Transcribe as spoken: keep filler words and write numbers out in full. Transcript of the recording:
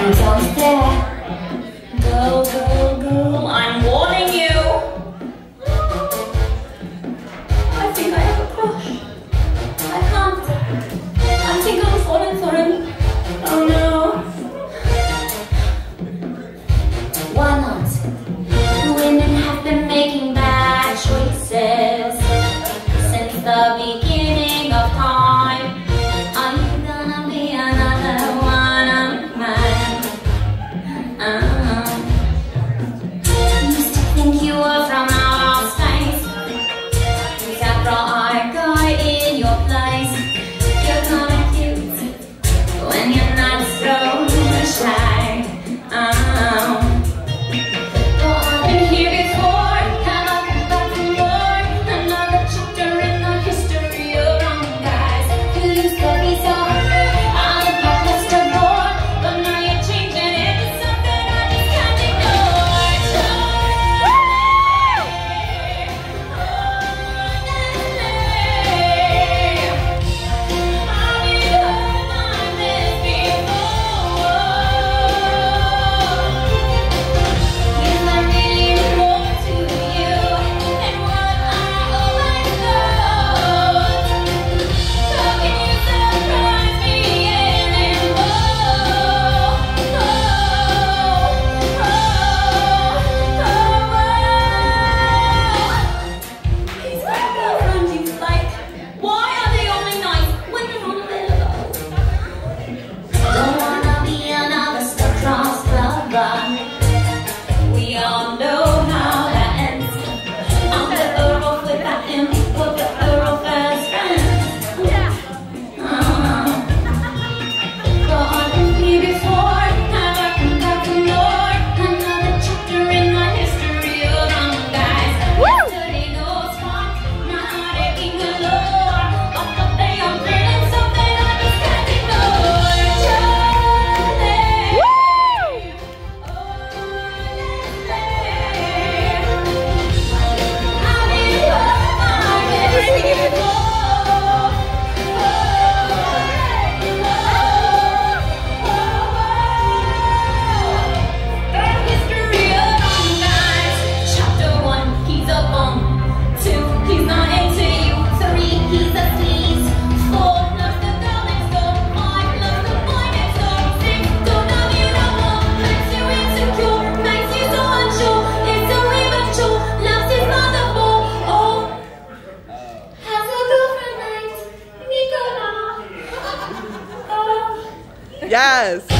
And don't dare. Girl, girl, girl, I'm warning you. I think I have a crush. I can't. I think I'm falling for him. Oh no. Why not? Women have been making bad choices since the beginning of time. Are you gonna be another one of mine? Uh, used to think you were from outer space. Except for our guy in your place. You're kinda cute when you're not so shy. Uh, Yes.